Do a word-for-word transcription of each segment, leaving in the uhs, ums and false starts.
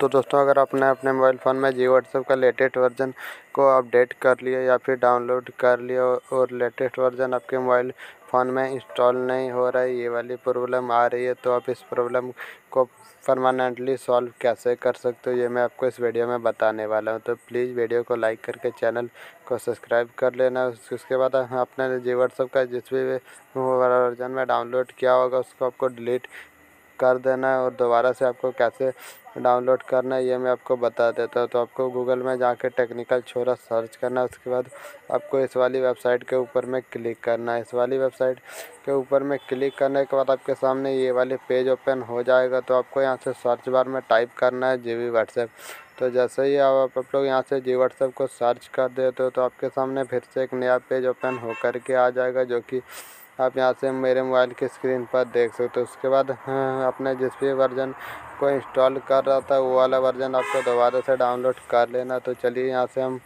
तो दोस्तों अगर आपने अपने मोबाइल फ़ोन में जियो व्हाट्सएप का लेटेस्ट वर्जन को अपडेट कर लिया या फिर डाउनलोड कर लिया और लेटेस्ट वर्जन आपके मोबाइल फ़ोन में इंस्टॉल नहीं हो रहा है, ये वाली प्रॉब्लम आ रही है, तो आप इस प्रॉब्लम को परमानेंटली सॉल्व कैसे कर सकते हो ये मैं आपको इस वीडियो में बताने वाला हूँ। तो प्लीज़ वीडियो को लाइक करके चैनल को सब्सक्राइब कर लेना। उसके बाद आपने जियो व्हाट्सएप का जिस भी वर्जन में डाउनलोड किया होगा उसको आपको डिलीट कर देना है और दोबारा से आपको कैसे डाउनलोड करना है ये मैं आपको बता देता हूँ। तो आपको गूगल में जाके टेक्निकल छोरा सर्च करना है। उसके बाद आपको इस वाली वेबसाइट के ऊपर में क्लिक करना है। इस वाली वेबसाइट के ऊपर में क्लिक करने के बाद आपके सामने ये वाली पेज ओपन हो जाएगा। तो आपको यहाँ से सर्च बार में टाइप करना है जी वी व्हाट्सएप। तो जैसे ही आप आप लोग यहाँ से जी व्हाट्सएप को सर्च कर देते हो तो आपके सामने फिर से एक नया पेज ओपन होकर के आ जाएगा, जो कि आप यहाँ से मेरे मोबाइल की स्क्रीन पर देख सकते हो। उसके बाद अपने जिस भी वर्जन को इंस्टॉल कर रहा था वो वाला वर्जन आपको दोबारा से डाउनलोड कर लेना। तो चलिए यहाँ से हम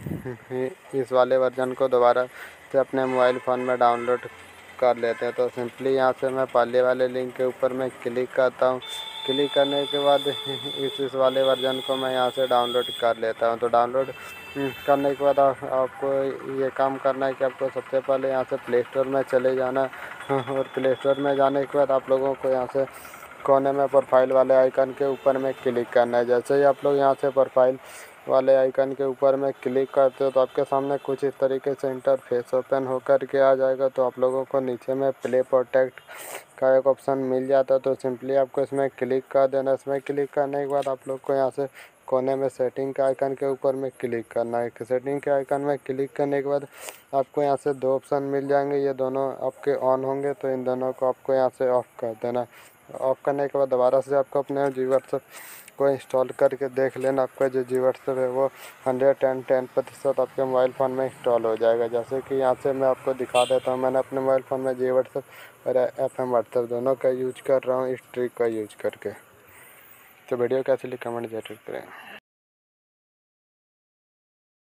इस वाले वर्जन को दोबारा से अपने मोबाइल फ़ोन में डाउनलोड कर लेते हैं। तो सिंपली यहाँ से मैं पहले वाले लिंक के ऊपर मैं क्लिक करता हूँ। क्लिक करने के बाद इस इस वाले वर्जन को मैं यहाँ से डाउनलोड कर लेता हूँ। तो डाउनलोड करने के बाद आप, आपको ये काम करना है कि आपको सबसे पहले यहाँ से प्ले स्टोर में चले जाना और प्ले स्टोर में जाने के बाद आप लोगों को यहाँ से कोने में प्रोफाइल वाले आइकन के ऊपर में क्लिक करना है। जैसे ही आप लोग यहाँ से प्रोफाइल वाले आइकन के ऊपर में क्लिक करते हो तो आपके सामने कुछ इस तरीके से इंटरफेस ओपन होकर के आ जाएगा। तो आप लोगों को नीचे में प्ले प्रोटेक्ट का एक ऑप्शन मिल जाता है, तो सिंपली आपको इसमें क्लिक कर देना। इसमें क्लिक करने के बाद आप लोग को यहाँ से कोने में सेटिंग के आइकन के ऊपर में क्लिक करना है। सेटिंग के आइकन में क्लिक करने के बाद आपको यहाँ से दो ऑप्शन मिल जाएंगे, ये दोनों आपके ऑन होंगे, तो इन दोनों को आपको यहाँ से ऑफ़ कर देना। ऑफ़ करने के बाद दोबारा से आपको अपने जियो व्हाट्सएप को इंस्टॉल करके देख लेना। आपका जो जियो व्हाट्सएप है वो हंड्रेड टेन टेन प्रतिशत आपके मोबाइल फ़ोन में इंस्टॉल हो जाएगा। जैसे कि यहाँ से मैं आपको दिखा देता हूँ, मैंने अपने मोबाइल फ़ोन में जियो व्हाट्सएप और एफ एम व्हाट्सएप दोनों का यूज कर रहा हूँ इस ट्रिक का यूज करके। तो वीडियो कैसी लगी कमेंट ज़रूर करें।